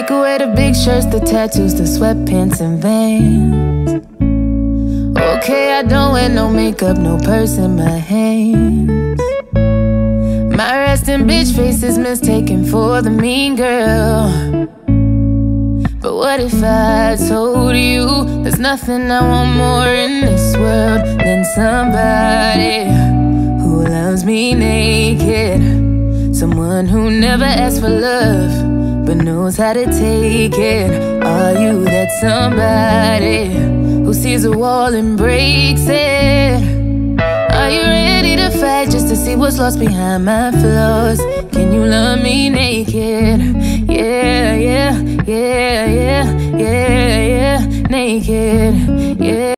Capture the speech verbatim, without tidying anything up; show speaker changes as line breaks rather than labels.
Take away the big shirts, the tattoos, the sweatpants and Vans. Okay, I don't wear no makeup, no purse in my hands. My resting bitch face is mistaken for the mean girl. But what if I told you there's nothing I want more in this world than somebody who loves me naked? Someone who never asks for love but knows how to take it. Are you that somebody who sees a wall and breaks it? Are you ready to fight just to see what's lost behind my flaws? Can you love me naked? Yeah, yeah, yeah, yeah, yeah, yeah, naked, yeah.